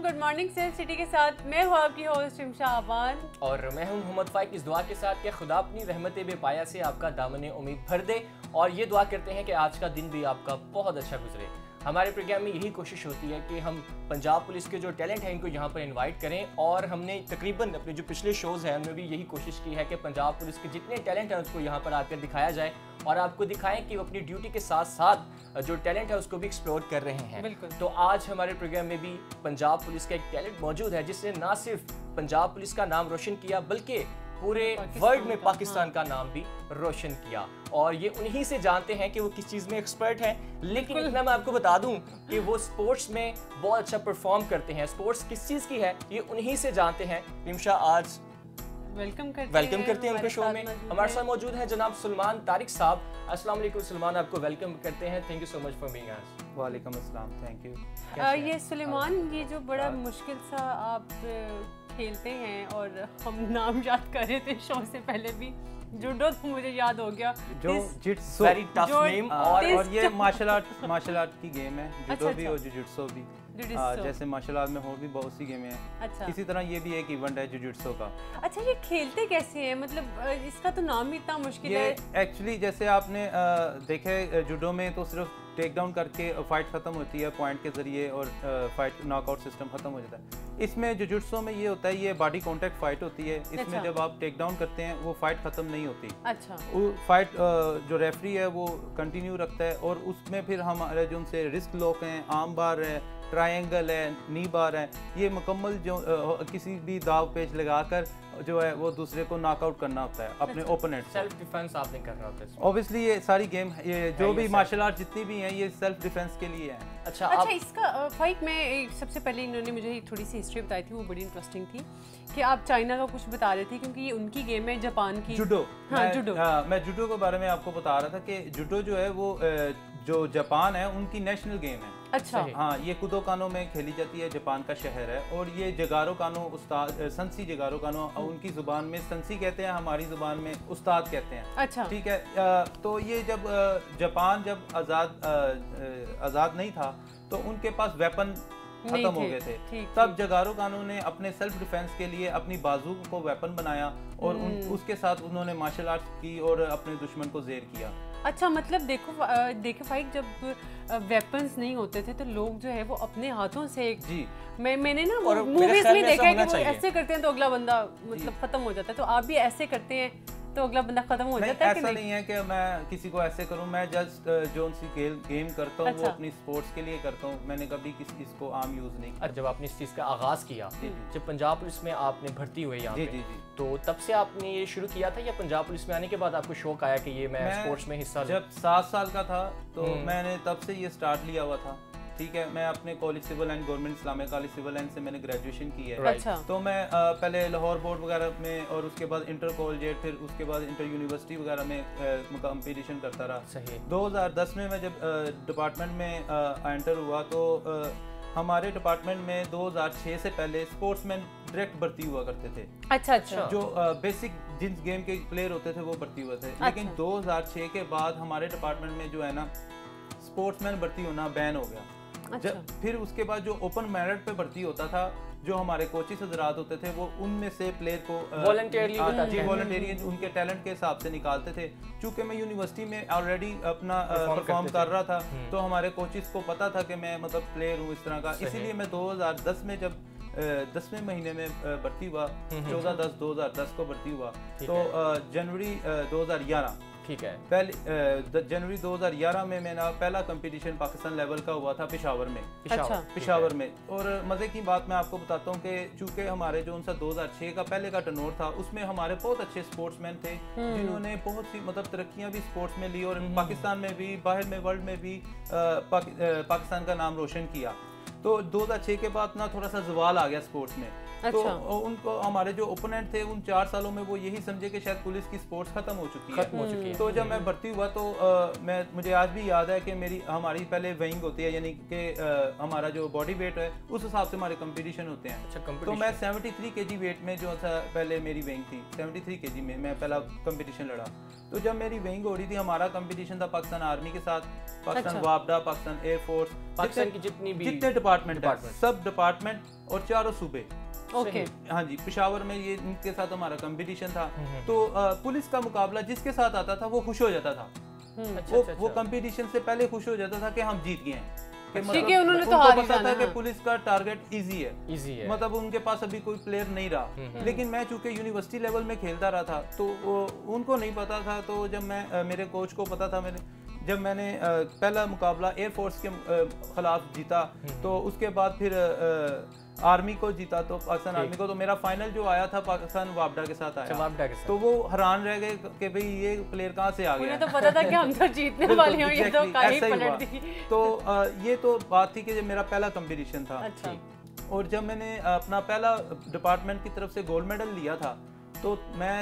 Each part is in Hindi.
गुड मॉर्निंग सेल सिटी के साथ मैं हूँ आपकी होस्ट शिमशा आबान और मैं हूँ मोहम्मद फाइक। इस दुआ के साथ कि खुदा अपनी रहमत बेपाया से आपका दामन उम्मीद भर दे और ये दुआ करते हैं कि आज का दिन भी आपका बहुत अच्छा गुजरे। हमारे प्रोग्राम में यही कोशिश होती है कि हम पंजाब पुलिस के जो टैलेंट हैं इनको यहाँ पर इनवाइट करें और हमने तकरीबन अपने जो पिछले शोज़ हैं उनमें भी यही कोशिश की है कि पंजाब पुलिस के जितने टैलेंट हैं उसको यहाँ पर आकर दिखाया जाए और आपको दिखाएं कि वो अपनी ड्यूटी के साथ साथ जो टैलेंट है उसको भी एक्सप्लोर कर रहे हैं। बिल्कुल। तो आज हमारे प्रोग्राम में भी पंजाब पुलिस का एक टैलेंट मौजूद है जिसने ना सिर्फ पंजाब पुलिस का नाम रोशन किया बल्कि पूरे वर्ल्ड में पाकिस्तान का नाम भी रोशन किया और ये उन्हीं से जानते हैं कि वो किस चीज़ में एक्सपर्ट हैं। लेकिन इतना मैं आपको बता दूं कि वो स्पोर्ट्स में बहुत अच्छा परफॉर्म करते हैं। स्पोर्ट्स किस चीज़ की है ये उन्हीं से जानते हैं। निमशा आज वेलकम करते हैं उनके शो में। हमारे साथ मौजूद हैं जनाब सुलेमान तारिक साहब। अस्सलाम वालेकुम सुलेमान, आपको वेलकम करते हैं। Thank you so much for being us. वालेकुम अस्सलाम, थैंक यू। ये सुलेमान, ये जो बड़ा मुश्किल सा आप खेलते हैं और हम नाम याद कर रहे थे शो से पहले भी, जूडो तो मुझे याद हो गया, जो जिट्सो वेरी टफ नेम और ये मार्शल आर्ट की गेम है, जूडो भी और जुजुत्सु भी। जैसे मार्शल आर्ट में और भी बहुत सी गेमें हैं। अच्छा। इसी तरह ये भी एक इवेंट है जुजुत्सु का। अच्छा, ये खेलते कैसे हैं? मतलब इसका तो नाम ही इतना मुश्किल है। एक्चुअली जैसे आपने देखे जूडो में तो सिर्फ टेक डाउन करके फाइट खत्म होती है पॉइंट के जरिए और फाइट नॉकआउट सिस्टम खत्म हो जाता है। इसमें जुजुत्सु में ये होता है, ये बॉडी कांटेक्ट फाइट होती है। इसमें अच्छा। जब आप टेक डाउन करते हैं वो फाइट खत्म नहीं होती। अच्छा। वो फाइट जो रेफरी है वो कंटिन्यू रखता है और उसमें फिर हमारे जो उनसे रिस्क लॉक हैं, आर्म बार है, ट्रायंगल है, नी बार है, ये मुकम्मल जो किसी भी दाव पेच लगाकर जो है वो दूसरे को नॉकआउट करना होता है अपने ओपोनेंट। सेल्फ डिफेंस आपने करना होता है। ऑब्वियसली ये सारी गेम ये जो भी मार्शल आर्ट जितनी भी हैं ये सेल्फ डिफेंस के लिए हैं। अच्छा, इसका फाइट में सबसे पहले इन्होंने मुझे थोड़ी सी हिस्ट्री बताई थी, वो बड़ी इंटरेस्टिंग थी कि आप चाइना का कुछ बता रहे थे क्योंकि ये उनकी गेम है, जापान की जूडो। जूडो। मैं जूडो के बारे में आपको बता रहा था कि जूडो जो है वो जो जापान है उनकी नेशनल गेम है। अच्छा। हाँ, ये कुदो कानो में खेली जाती है, जापान का शहर है। और ये जगारो कानो उस्ताद संसी जगारो कानो उनकी जुबान में संसी कहते हैं, हमारी जुबान में उस्ताद कहते हैं। अच्छा। ठीक है। तो ये जब जापान जब आज़ाद नहीं था तो उनके पास वेपन खत्म हो गए थे। तब जगारो कानो ने अपने सेल्फ डिफेंस के लिए अपनी बाजू को वेपन बनाया और उसके साथ उन्होंने मार्शल आर्ट्स की और अपने दुश्मन को ज़ेर किया। अच्छा, मतलब देखो फाइक, जब वेपन्स नहीं होते थे तो लोग जो है वो अपने हाथों से जी मैंने ना मूवीज में देखा है कि वो ऐसे करते हैं तो अगला बंदा मतलब खत्म हो जाता है। तो आप भी ऐसे करते हैं तो अगला बंदा खत्म हो जाता है कि नहीं? ऐसा नहीं है कि मैं किसी को ऐसे करूं। मैं जस्ट जो उनसी गेम करता हूं। अच्छा। वो अपनी स्पोर्ट्स के लिए करता हूं। मैंने कभी किसी इसको आम यूज नहीं किया। जब आपने इस चीज़ का आगाज़ किया, जब पंजाब पुलिस में आपने भर्ती हुए यहाँ पे, तो तब से आपने ये शुरू किया था या पंजाब पुलिस में आने के बाद आपको शौक आया कि ये मैं स्पोर्ट्स में हिस्सा लूं? जब 7 साल का था तो मैंने तब से ये स्टार्ट लिया हुआ था। ठीक है। मैं अपने college civil line government Islamic college civil line से मैंने ग्रेजुएशन की है। अच्छा। तो मैं पहले लाहौर बोर्ड वगैरह में और उसके बाद इंटर कॉलेज, फिर उसके बाद इंटर यूनिवर्सिटी वगैरह में कंपटीशन करता रहा। सही। 2010 में मैं जब डिपार्टमेंट में एंटर हुआ तो हमारे डिपार्टमेंट में 2006 से पहले स्पोर्ट्समैन डायरेक्ट भर्ती हुआ करते थे। अच्छा अच्छा। जो बेसिक जिन गेम के प्लेयर होते थे वो भर्ती हुए थे। लेकिन 2006 के बाद हमारे डिपार्टमेंट में जो है ना स्पोर्ट्समैन भर्ती होना बैन हो गया। अच्छा। फिर उसके बाद जो ओपन मेरिट पे भर्ती होता था, जो हमारे कोचिस हजरात होते थे वो उनमें से प्लेयर को वॉलंटियरली उनके टैलेंट के हिसाब से निकालते थे। चूंकि मैं यूनिवर्सिटी में ऑलरेडी अपना परफॉर्म कर रहा था तो हमारे कोचिस को पता था कि मैं मतलब प्लेयर हूँ इस तरह का। इसीलिए मैं 2010 में जब 10वें महीने में भर्ती हुआ, 14/10/2010 को भर्ती हुआ तो जनवरी 2011, ठीक है, पहले जनवरी 2011 में मेरा पहला कंपटीशन पाकिस्तान लेवल का हुआ था पेशावर में। पेशावर में। और मज़े की बात मैं आपको बताता हूँ कि चूंकि हमारे जो उनसा 2006 का पहले का टर्नओवर था उसमें हमारे बहुत अच्छे स्पोर्ट्समैन थे जिन्होंने बहुत सी मतलब तरक्कियाँ भी स्पोर्ट्स में ली और पाकिस्तान में भी, बाहर में, वर्ल्ड में भी पाकिस्तान का नाम रोशन किया। तो 2006 के बाद ना थोड़ा सा जवाल आ गया स्पोर्ट्स में। तो उनको हमारे जो ओपोनेंट थे उन 4 सालों में वो यही समझे कि शायद पुलिस की स्पोर्ट्स खत्म हो चुकी है। तो जब मैं भर्ती हुआ तो मुझे आज भी याद है कि हमारी पहले वेइंग होती है, यानी कि हमारा जो बॉडी वेट है उस हिसाब से हमारे कंपटीशन होते हैं। तो मैं 73 kg वेट में जो था पहले मेरी वेइंग थी, 73 kg में मैं पहला कंपटीशन लड़ा। तो जब मेरी वेइंग हो रही थी, हमारा कंपटीशन था पाकिस्तान आर्मी के साथ, पाकिस्तान वापडा, पाकिस्तान एयरफोर्स, पाकिस्तान की जितने डिपार्टमेंट है, सब डिपार्टमेंट और चारों सूबे। ओके हाँ जी, पेशावर में ये इनके साथ हमारा कंपटीशन था। तो पुलिस का मुकाबला जिसके साथ आता था वो खुश हो जाता था। वो कंपटीशन से पहले खुश हो जाता था कि हम जीत गए हैं। ठीक है, उन्होंने तो हार पता था कि पुलिस का टारगेट इजी है, मतलब उनके पास अभी कोई प्लेयर नहीं रहा। लेकिन मैं चूंकि यूनिवर्सिटी लेवल में खेलता रहा था तो उनको नहीं पता था। तो जब मैं मेरे कोच को पता था, जब मैंने पहला मुकाबला एयरफोर्स के खिलाफ जीता, तो उसके बाद फिर आर्मी को जीता, तो पाकिस्तान आर्मी को, तो मेरा फाइनल जो आया था पाकिस्तान वापडा के साथ आया। तो वो हैरान रह गए कि भाई ये प्लेयर कहाँ से आ गया। उन्हें तो पता था कि हम तो जीतने वाले हैं, ये तो काहे पलट दी। तो ये तो बात थी कि जब मेरा पहला कंपटीशन था। अच्छा। और जब मैंने अपना पहला डिपार्टमेंट की तरफ से गोल्ड मेडल लिया था, तो मैं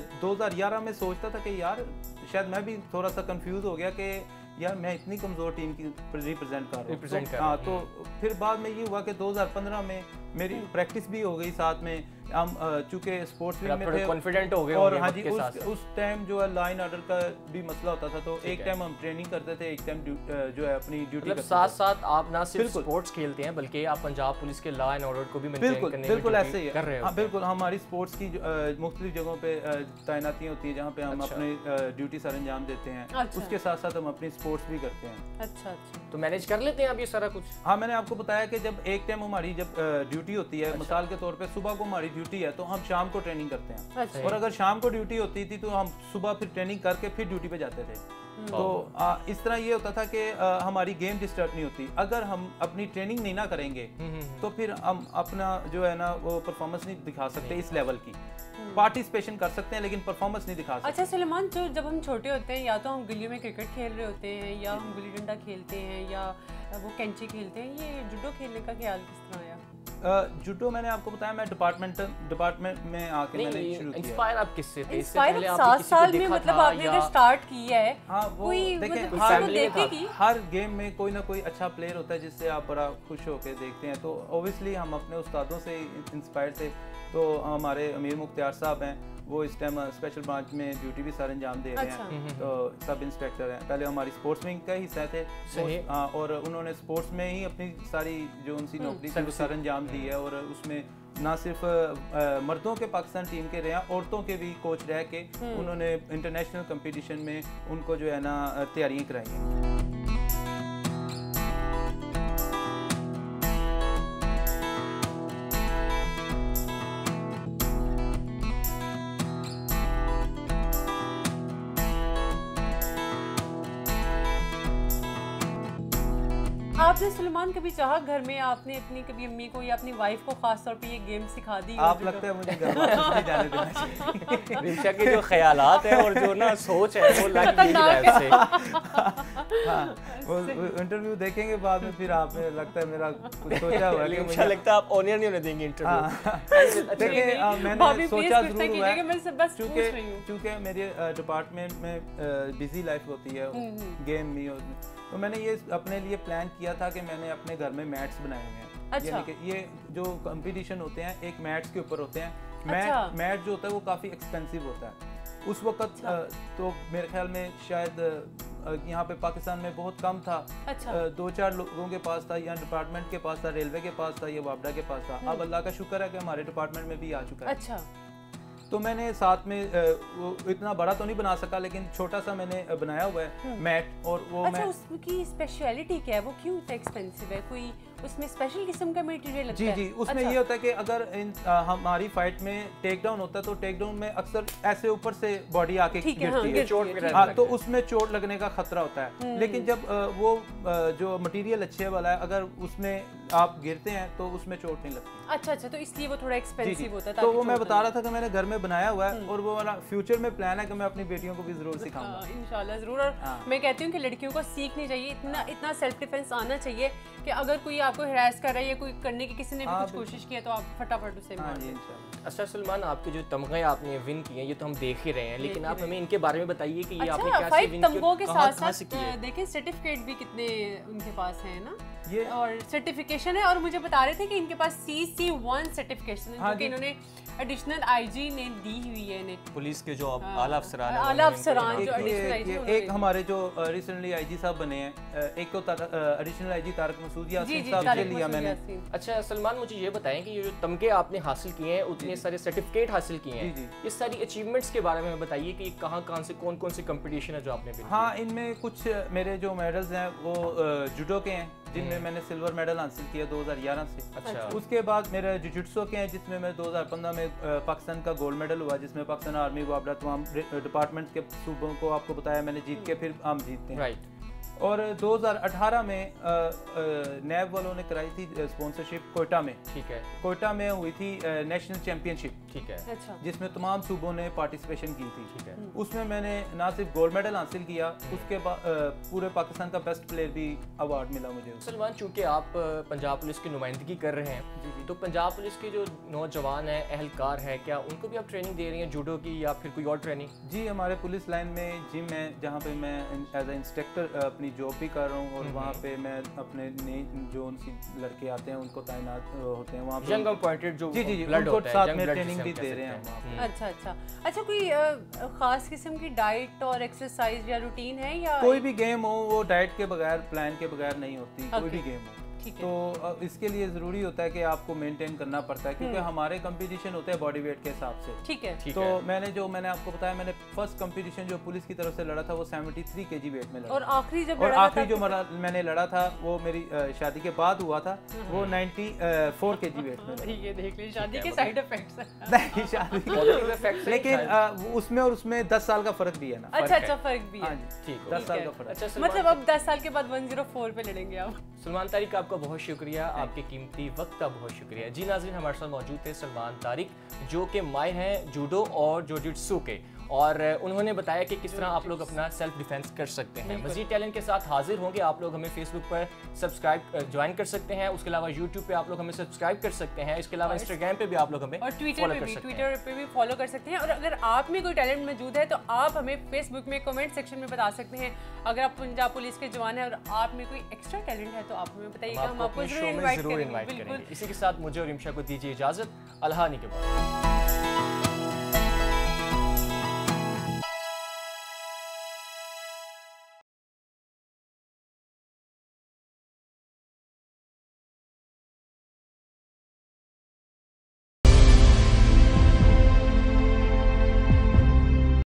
2011 में सोचता था कि यार शायद मैं भी थोड़ा सा कंफ्यूज हो गया कि यार मैं इतनी कमज़ोर टीम की रिप्रेजेंट कर रहा हूँ। तो फिर बाद में ये हुआ कि 2015 में मेरी प्रैक्टिस भी हो गई, साथ में हम चूंकि स्पोर्ट्स में थे, कॉन्फिडेंट हो गए। और हाँ जी, उस टाइम जो है लाइन ऑर्डर का भी मसला होता था, तो एक टाइम हम ट्रेनिंग करते थे, एक टाइम जो है अपनी ड्यूटी करते थे। साथ साथ आप ना सिर्फ स्पोर्ट्स खेलते हैं बल्कि आप पंजाब पुलिस के लॉ एंड ऑर्डर को भी मेंटेन करने में बिल्कुल ऐसे ही कर रहे हैं। बिल्कुल, हमारी स्पोर्ट्स की मुख्तलिफ जगहों पे तैनातियाँ होती है जहाँ पे हम अपने ड्यूटी सर अंजाम देते हैं। उसके साथ साथ हम अपनी स्पोर्ट्स भी करते हैं। अच्छा, तो मैनेज कर लेते हैं आप ये सारा कुछ? हाँ, मैंने आपको बताया कि जब एक टाइम हमारी जब ड्यूटी होती है, मिसाल के तौर पे सुबह को हमारी ड्यूटी है तो हम शाम को ट्रेनिंग करते हैं। और अगर शाम को ड्यूटी होती थी तो हम सुबह फिर ट्रेनिंग करके फिर ड्यूटी पे जाते थे। तो इस तरह ये होता था कि हमारी गेम डिस्टर्ब नहीं होती। अगर हम अपनी ट्रेनिंग नहीं ना करेंगे तो फिर हम अपना जो है ना वो परफॉर्मेंस नहीं दिखा सकते इस लेवल की। पार्टिसिपेशन कर सकते हैं लेकिन परफॉर्मेंस नहीं दिखा सकते। अच्छा सुलेमान, जो जब हम छोटे होते हैं, या तो हम गलियों में क्रिकेट खेल रहे होते हैं, या हम गुल्ली डंडा खेलते हैं, या वो कैंची खेलते हैं, ये जुडो खेलने का ख्याल किस तरह आया? जुडो मैंने आपको बताया, मैं डिपार्टमेंट में आके मैंने शुरू किया। इंस्पायर आप किससे थे? इससे पहले आपने 7 साल में मतलब आपने अगर स्टार्ट किया है, हाँ, वो कोई देखें, मतलब हर गेम में कोई ना कोई अच्छा प्लेयर होता है जिससे आप बड़ा खुश होकर देखते हैं। तो ऑब्वियसली हम अपने उस्तादों से इंस्पायर थे। तो हमारे अमीर मुख्तियार साहब हैं, वो इस टाइम स्पेशल ब्रांच में ड्यूटी भी सर अंजाम दे रहे हैं। तो सब इंस्पेक्टर हैं, पहले हमारी स्पोर्ट्स विंग का हिस्सा थे। और उन्होंने स्पोर्ट्स में ही अपनी सारी जो उनकी नौकरी थी सर अंजाम दी है। और उसमें ना सिर्फ मर्दों के पाकिस्तान टीम के रहे हैं, औरतों के भी कोच रह के उन्होंने इंटरनेशनल कंपटीशन में उनको जो है ना तैयारियाँ कराई हैं। आपने सुलेमान कभी चाहा घर में आपने अपनी कभी अम्मी को या अपनी वाइफ को खास तौर पे ये गेम सिखा दी? आप लगता है मुझे घर वापस नहीं जाने देना चाहिए। रिंशा के जो ख्यालात हैं और जो ना सोच है वो लग नहीं रहा है इससे। हाँ, वो इंटरव्यू देखेंगे बाद में, फिर आप लगता है मेरा कुछ सोचा हुआ है। मुझे लगता है आप ऑनियर नहीं होने देंगे इंटरव्यू। देखिए, मैंने सोचा जरूर हुआ है क्योंकि मेरे डिपार्टमेंट में बिजी लाइफ होती है, गेम भी। तो मैंने ये अपने लिए प्लान किया था कि मैंने अपने घर में मैट्स बनाए हुए हैं। अच्छा। यानी कि ये जो कंपटीशन होते हैं एक मैट्स के ऊपर होते हैं। मैट जो होता है वो काफ़ी एक्सपेंसिव होता है उस वक्त। तो मेरे ख्याल में शायद यहाँ पे पाकिस्तान में बहुत कम था। 2-4 लोगों के पास था, या डिपार्टमेंट के पास था, रेलवे के पास था, या वापडा के पास था। अब अल्लाह का शुक्र है कि हमारे डिपार्टमेंट में भी आ चुका है। अच्छा। तो मैंने साथ में वो इतना बड़ा तो नहीं बना सका, लेकिन छोटा सा मैंने बनाया हुआ है मैट। और वो अच्छा, उसकी स्पेशलिटी क्या है? वो क्यों इतना एक्सपेंसिव है? कोई उसमें स्पेशल किस्म का मटेरियल लगता है? जी, उसमें ये होता है कि अगर हमारी फाइट में टेक डाउन होता है तो टेक डाउन में अक्सर ऐसे ऊपर से बॉडी आके गिरती है, चोट तो उसमें चोट लगने का खतरा होता है। लेकिन जब वो जो मटेरियल अच्छे वाला है, अगर उसमें आप गिरते हैं तो उसमें चोट नहीं लगती। अच्छा अच्छा, तो इसलिए वो थोड़ा एक्सपेंसिव होता है। तो वो मैं बता रहा था कि मैंने घर में बनाया हुआ है और वो वाला फ्यूचर में प्लान है कि मैं अपनी बेटियों को भी जरूर सिखाऊंगा। इंशाल्लाह जरूर। और मैं कहती हूँ कि लड़कियों को सीखनी चाहिए, इतना सेल्फ डिफेंस आना चाहिए कि अगर कोई आपको हरास कर रहा है या कोई करने की किसी ने भी कुछ कोशिश किया तो आप फटाफट उसे मार दें। अच्छा सलमान, आपके जो तमगे आपने विन किए ये तो हम देख ही रहे हैं, लेकिन आप हमें इनके बारे में बताइए कि ये आपने क्या से विन किए, तमगों के साथ देखिए सर्टिफिकेट भी कितने उनके पास है ना, ये और सर्टिफिकेशन है। और मुझे बता रहे थे कि इनके पास CC1 सर्टिफिकेशन है, जो कि इन्होंने एडिशनल IG ने दी हुई है इन्हें, पुलिस के जो आला अफसरान जो एडिशनल IG एक हमारे जो रिसेंटली IG साहब बने हैं, एक तो एडिशनल IG तारक मसूद यासीन साहब से लिया मैंने। अच्छा सलमान, मुझे ये बताएं कि ये जो तमगे आपने हासिल किए हैं, उतने सारे सर्टिफिकेट हासिल किए हैं, ये सारी अचीवमेंट्स के बारे में बताइए कि कहाँ से कौन से कंपटीशन है जो आपने विन किए? हाँ, इनमें कुछ मेरे जो मेडल्स हैं वो जूडो के हैं, जिनमें मैंने सिल्वर मेडल हासिल किया 2011 से। अच्छा। उसके बाद मेरे जुजित्सु के हैं, जिसमें मैं 2015 में पाकिस्तान का गोल्ड मेडल हुआ, जिसमें पाकिस्तान आर्मी वाबरा तमाम डिपार्टमेंट के सूबों को आपको बताया मैंने जीत के फिर हम जीतते हैं। राइट। और 2018 में नैब वालों ने कराई थी स्पॉन्सरशिप कोयटा में। ठीक है। कोयटा में हुई थी नेशनल चैंपियनशिप। ठीक है। अच्छा। जिसमें तमाम सूबों ने पार्टिसिपेशन की थी। ठीक है। उसमें मैंने ना सिर्फ गोल्ड मेडल हासिल किया, उसके बाद पूरे पाकिस्तान का बेस्ट प्लेयर भी अवार्ड मिला मुझे। सलमान, चूंकि आप पंजाब पुलिस की नुमाइंदगी कर रहे हैं, तो पंजाब पुलिस के जो नौजवान हैं, अहलकार हैं, क्या उनको भी आप ट्रेनिंग दे रही हैं जूडो की या फिर कोई और ट्रेनिंग? जी, हमारे पुलिस लाइन में जिम है जहाँ पे मैं एज ए इंस्ट्रक्टर अपनी जॉब भी कर रहा हूँ, और वहाँ पे मैं अपने जो उनसे लड़के आते हैं उनको तैनात होते हैं वहाँ पे, यंग अपॉइंटेड जो जी ब्लड होता है, साथ में ट्रेनिंग भी दे रहे हैं। अच्छा अच्छा अच्छा, कोई खास किस्म की डाइट और एक्सरसाइज या रूटीन है या कोई भी गेम हो वो डाइट के बगैर, प्लान के बगैर नहीं होती। कोई भी गेम हो तो इसके लिए ज़रूरी होता है कि आपको मेंटेन करना पड़ता है, क्योंकि हमारे कंपटीशन होते हैं बॉडी वेट के हिसाब से। ठीक है। तो मैंने आपको बताया, मैंने फर्स्ट कंपटीशन जो पुलिस की तरफ से लड़ा था वो 73 kg वेट में लड़ा, और आखिरी जो मैंने लड़ा था वो मेरी शादी के बाद हुआ था, वो 94 kg वेट में लड़ा। ये देख लीजिए, शादी के साइड इफेक्ट्स नहीं, शादी लेकिन उसमें और उसमें 10 साल का फर्क भी है ना। अच्छा, फर्क भी है। 10 साल का फर्क। अच्छा, मतलब अब 10 साल के बाद 104 पे लड़ेंगे आप। सलमान तारिक, आपका बहुत शुक्रिया, आपके कीमती वक्त का बहुत शुक्रिया। जी नाज़रीन, हमारे साथ मौजूद थे सलमान तारिक, जो कि माहिर हैं जूडो और जुजित्सु के, और उन्होंने बताया कि किस तरह आप लोग अपना सेल्फ डिफेंस कर सकते हैं। मज़ीद टैलेंट के साथ हाजिर होंगे। आप लोग हमें फेसबुक पर सब्सक्राइब ज्वाइन कर सकते हैं, उसके अलावा यूट्यूब पे आप लोग हमें सब्सक्राइब कर सकते हैं, इसके अलावा इंस्टाग्राम पे भी आप लोग हमें और ट्विटर पे भी फॉलो कर सकते हैं। और अगर आप में कोई टैलेंट मौजूद है तो आप हमें फेसबुक में कमेंट सेक्शन में बता सकते हैं। अगर आप पंजाब पुलिस के जवान हैं और आप में कोई एक्स्ट्रा टैलेंट है तो आप हमें बताइएगा, हम आपको जरूर इनवाइट करेंगे। इसी के साथ मुझे और रिमशा को दीजिए इजाज़त। अल्लाह के बाद।